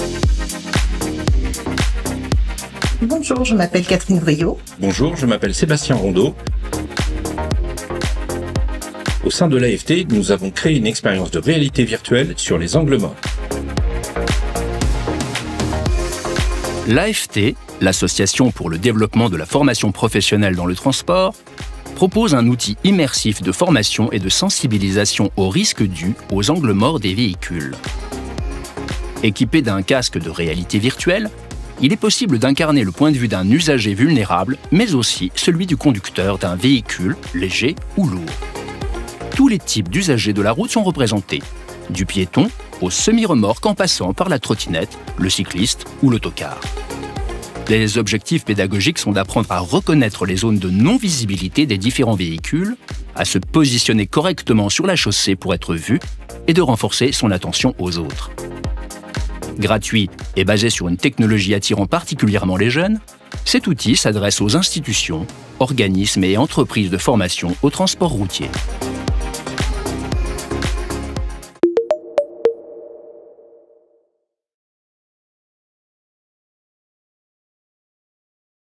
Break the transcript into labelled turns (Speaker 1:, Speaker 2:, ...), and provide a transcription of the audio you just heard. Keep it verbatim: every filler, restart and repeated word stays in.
Speaker 1: Bonjour, je m'appelle Catherine Vriot.
Speaker 2: Bonjour, je m'appelle Sébastien Rondeau. Au sein de l'A F T, nous avons créé une expérience de réalité virtuelle sur les angles morts.
Speaker 3: L'A F T, l'Association pour le développement de la formation professionnelle dans le transport, propose un outil immersif de formation et de sensibilisation aux risques dus aux angles morts des véhicules. Équipé d'un casque de réalité virtuelle, il est possible d'incarner le point de vue d'un usager vulnérable, mais aussi celui du conducteur d'un véhicule léger ou lourd. Tous les types d'usagers de la route sont représentés, du piéton au semi-remorque en passant par la trottinette, le cycliste ou l'autocar. Les objectifs pédagogiques sont d'apprendre à reconnaître les zones de non-visibilité des différents véhicules, à se positionner correctement sur la chaussée pour être vu et de renforcer son attention aux autres. Gratuit et basé sur une technologie attirant particulièrement les jeunes, cet outil s'adresse aux institutions, organismes et entreprises de formation au transport routier.